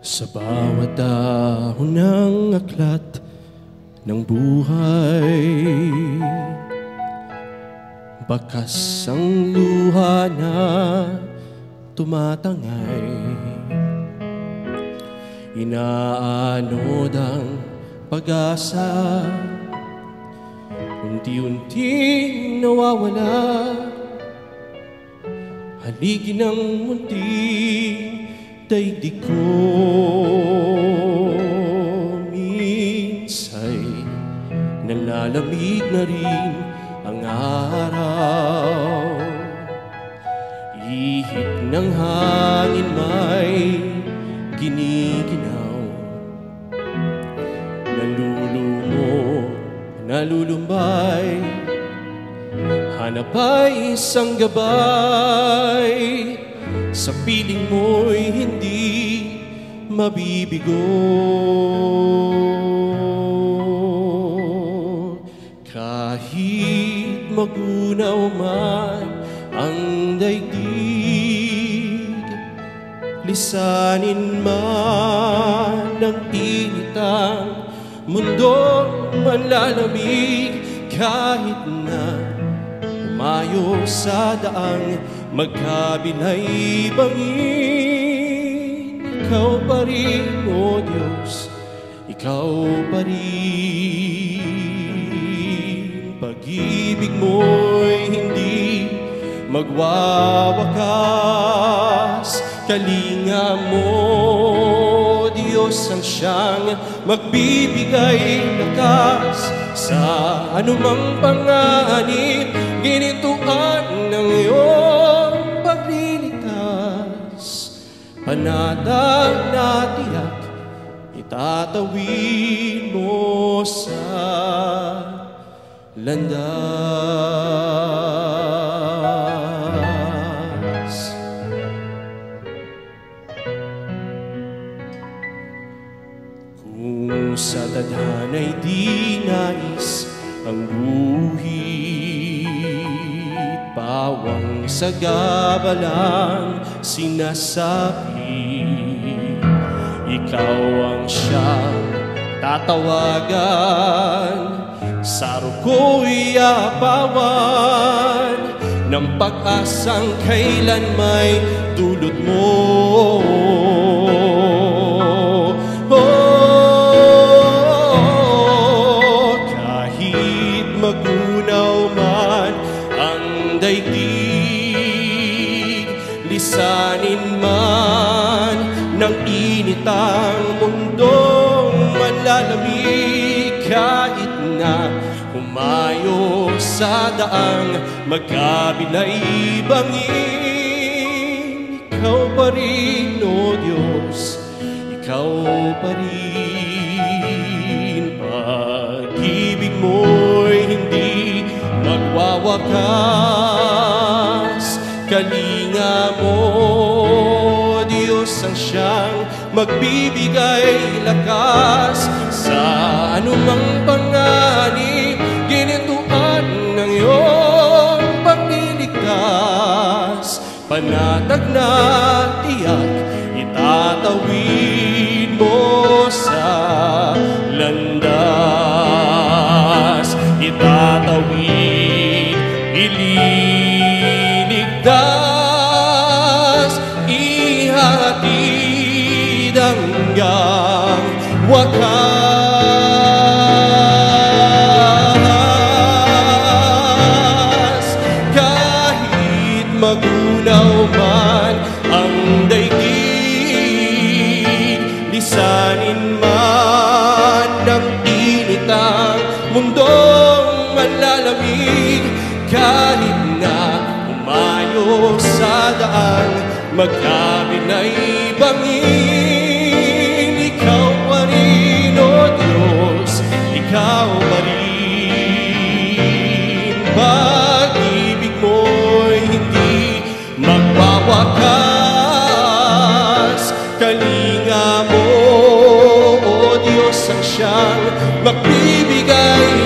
Sa bawat dahon ng aklat ng buhay, bakas ang luha na tumatangay. Inaanod ang pag-asa, unti-unting nawawala. Haligi ng munting daigdig ko, minsa'y nalalamig na rin ang araw. Ihip ng hangin may giniginaw, nalulumo, nalulumbay. Hanap ay isang gabay, sa piling mo'y hindi mabibigo. Kahit magunaw man ang daigdig, lisanin man ng init ang mundong manlalamig. Kahit na umayo sa daang magkabilay bangin, ikaw pa rin, O Diyos, ikaw pa rin. Pag-ibig mo'y hindi magwawakas, kalinga mo, Diyos, ang siyang magbibigay lakas sa anumang panganib. Ginituan ng iyong pagliligtas, panatag na tiyak itatawid mo sa landas. Kung sa tadhana'y di nais ang guhit, pawang sa gabalang sinasabi, ikaw ang siyang tatawagan. Sa ruko'y apawan ng pag-asang kailan may dulot mo. Magunaw man ang daigdig, lisanin man ng init ang mundong manlalamig. Kahit na humayo sa daang magkabilay bangin, ikaw pa rin, O Diyos, ikaw pa rin. Pag-ibig mo'y hindi magwawakas, kalinga mo, Diyos, ang siyang magbibigay lakas sa anumang panganib. Ginituan ng iyong pagliligtas, panatag na tiyak itatawid mo sa landas. Itatawid, ililigtas, ihatid hanggang wakas. Kahit magunaw man ang daigdig, lisanin man ng init ang mundong manlalamig. Kahit na umayo sa daang magkabilay bangin, ikaw pa rin, O Diyos, ikaw pa rin. Pag-ibig mo'y hindi magwawakas, kalinga mo, O Diyos, ang siyang magbibigay